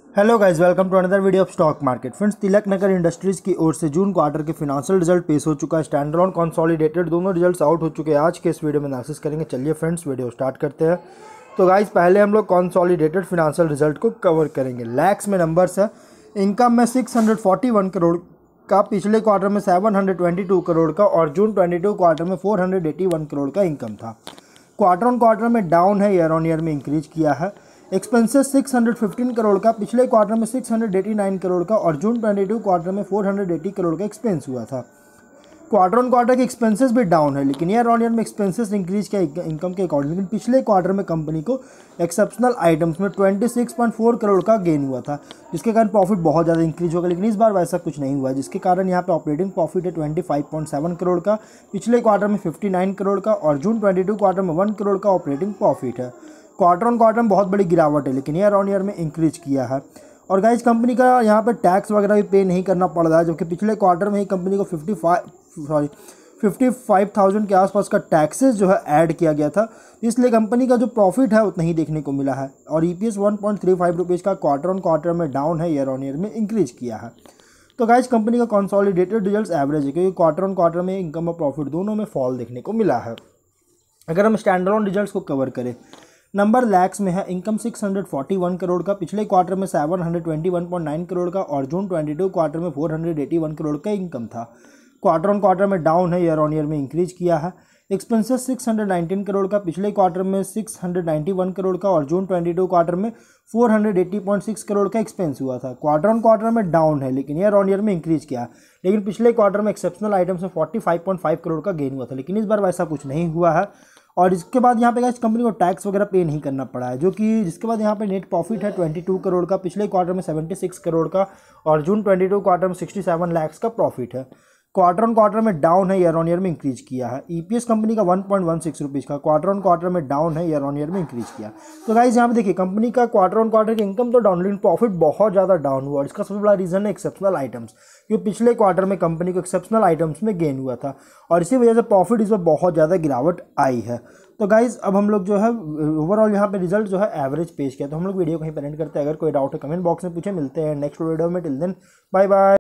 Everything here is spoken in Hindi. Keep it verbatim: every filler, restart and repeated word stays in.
Hello guys, welcome to another video of stock market. Friends, Tilak Nagar industries की ओर से जून क्वार्टर के फिनेंशियल रिजल्ट पेश हो चुका है। स्टैंड अलोन कंसोलिडेटेड दोनों रिजल्ट्स आउट हो चुके हैं। आज के इस वीडियो में एनालिसिस करेंगे। चलिए फ्रेंड्स, वीडियो स्टार्ट करते हैं। तो गाइस, पहले हम लोग कंसोलिडेटेड फिनेंशियल रिजल्ट को कवर करेंगे। लैक्स में नंबर्स है। इनकम में six hundred forty one crore का, पिछले क्वार्टर में seven hundred twenty two crore का और जून ट्वेंटी टू क्वार्टर में four hundred eighty one crore का इनकम था। क्वार्टर ऑन क्वार्टर में डाउन है, ईयर ऑन ईयर में इंक्रीज किया है। Expenses six hundred fifteen crore का, पिछले क्वार्टर में six hundred eighty nine crore का और जून ट्वेंटी टू क्वार्टर में फोर हंड्रेड एटी करोड़ का एक्सपेंस हुआ था। क्वार्टर ऑन क्वार्टर के एक्सपेंसेस भी डाउन है, लेकिन ईयर ऑन ईयर में एक्सपेंसेस इंक्रीज किया इनकम के अकॉर्डिंग। लेकिन पिछले क्वार्टर में कंपनी को एक्सेप्शनल आइटम्स में twenty six point four crore का गेन हुआ था, जिसके कारण प्रॉफिट बहुत ज़्यादा इंक्रीज होगा। लेकिन इस बार वैसा कुछ नहीं हुआ, जिसके कारण यहाँ पे ऑपरेटिंग प्रॉफिट है twenty five point seven crore का, पिछले क्वार्टर में फिफ्टी नाइन करोड़ का और जून ट्वेंटी टू क्वार्टर में वन करोड़ का ऑपरेटिंग प्रॉफिट है। क्वार्टर ऑन क्वार्टर में बहुत बड़ी गिरावट है, लेकिन ईयर ऑन ईयर में इंक्रीज किया है। और गाइज, कंपनी का यहाँ पे टैक्स वगैरह भी पे नहीं करना पड़ रहा है, जबकि पिछले क्वार्टर में ही कंपनी को fifty five sorry fifty five thousand के आसपास का टैक्सेस जो है ऐड किया गया था, इसलिए कंपनी का जो प्रॉफिट है उतना ही देखने को मिला है। और EPS one point three five rupees का क्वार्टर ऑन क्वार्टर में डाउन है, ईयर ऑन ईयर में इंक्रीज किया है। तो गाइज, कंपनी का कंसोलिडेटेड रिजल्ट्स एवरेज है, क्योंकि क्वार्टर ऑन क्वार्टर में इनकम और प्रॉफिट दोनों में फॉल देखने को मिला है। अगर हम स्टैंड अलोन रिजल्ट्स को कवर करें, नंबर लैक्स में है। Income six hundred forty one crore का, पिछले क्वार्टर में seven hundred twenty one point nine crore का और जून ट्वेंटी टू क्वार्टर में four hundred eighty one crore का इनकम था। क्वार्टर ऑन क्वार्टर में डाउन है, ईयर ऑन ईयर में इंक्रीज किया है। Expenses six hundred nineteen crore का, पिछले क्वार्टर में six hundred ninety one crore का और जून ट्वेंटी टू क्वार्टर में four hundred eighty point six crore का एक्सपेंस हुआ था। क्वार्टर ऑन क्वार्टर में डाउन है, लेकिन ईयर ऑन ईयर में इंक्रीज किया। लेकिन पिछले क्वार्टर में एक्सेप्शनल आइटम्स में forty five point five crore का गेन हुआ था, लेकिन इस बार वैसा कुछ नहीं हुआ है। और इसके बाद यहाँ पे गाइस, कंपनी को टैक्स वगैरह पे नहीं करना पड़ा है, जो कि जिसके बाद यहाँ पे नेट प्रॉफिट है ट्वेंटी टू करोड़ का, पिछले क्वार्टर में सेवेंटी सिक्स करोड़ का और जून ट्वेंटी टू क्वार्टर में सिक्सटी सेवन लाख का प्रॉफिट है। क्वार्टर ऑन क्वार्टर में डाउन है, ईयर ऑन ईयर में इंक्रीज किया है। ईपीएस कंपनी का one point one six rupees का, क्वार्टर ऑन क्वार्टर में डाउन है, ईयर ऑन ईयर में इंक्रीज किया। तो गाइस, यहाँ पे देखिए, कंपनी का क्वार्टर ऑन क्वार्टर की इनकम तो डाउन, लेकिन प्रॉफिट बहुत ज़्यादा डाउन हुआ। और इसका सबसे बड़ा रीजन है एक्सेप्शनल आइटम्स, क्योंकि पिछले क्वार्टर में कंपनी को एक्सेप्शनल आइटम्स में गेन हुआ था और इसी वजह से प्रॉफिट इस पर बहुत ज़्यादा गिरावट आई है। तो गाइज, अब हम लोग जो है ओवरऑल यहाँ पे रिजल्ट जो है एवरेज पेश किया। तो हम लोग वीडियो कहीं पर एंड करते हैं। अगर कोई डाउट है कमेंट बॉक्स में पूछे। मिलते हैं नेक्स्ट वीडियो में। Till then bye bye.